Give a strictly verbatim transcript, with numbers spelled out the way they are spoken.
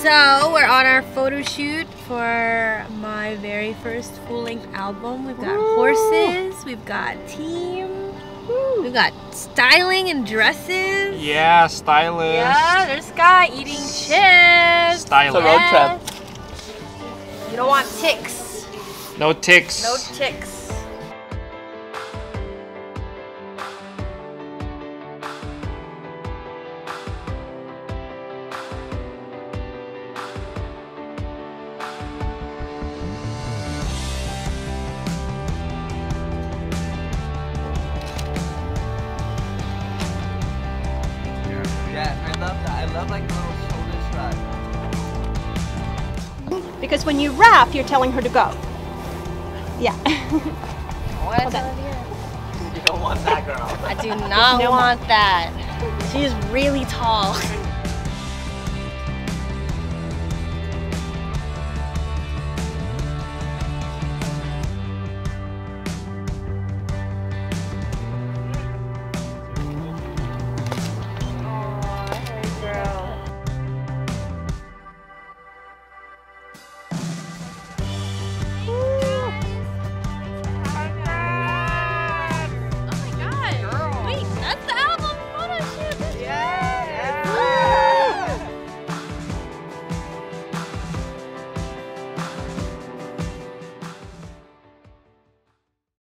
So we're on our photo shoot for my very first full-length album. We've got Ooh. horses, we've got team, Ooh. we've got styling and dresses. Yeah, stylist. Yeah, there's Sky eating chips. Stylist. It's a road trip. You don't want ticks. No ticks. No ticks. Yeah, I love that. I love like the little shoulder shrug. Because when you rap, you're telling her to go. Yeah. What I tell her? You don't want that, girl. I do not want that. She's really tall.